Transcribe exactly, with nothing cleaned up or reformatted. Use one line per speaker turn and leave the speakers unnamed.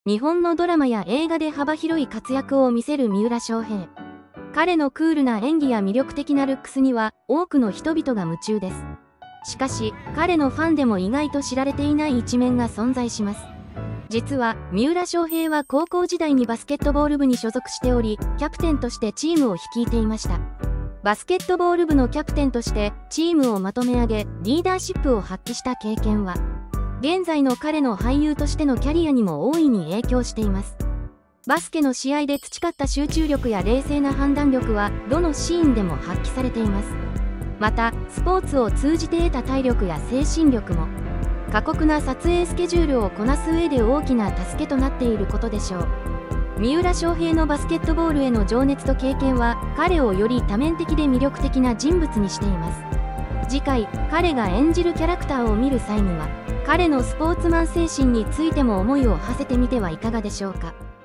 日本のドラマや映画で幅広い活躍を見せる三浦翔平。彼のクールな演技や魅力的なルックスには多くの人々が夢中です。しかし、彼のファンでも意外と知られていない一面が存在します。実は、三浦翔平は高校時代にバスケットボール部に所属しており、キャプテンとしてチームを率いていました。バスケットボール部のキャプテンとしてチームをまとめ上げ、リーダーシップを発揮した経験は、現在の彼の俳優としてのキャリアにも大いに影響しています。バスケの試合で培った集中力や冷静な判断力はどのシーンでも発揮されています。また、スポーツを通じて得た体力や精神力も、過酷な撮影スケジュールをこなす上で大きな助けとなっていることでしょう。三浦翔平のバスケットボールへの情熱と経験は、彼をより多面的で魅力的な人物にしています。次回、彼が演じるキャラクターを見る際には、彼のスポーツマン精神についても思いを馳せてみてはいかがでしょうか。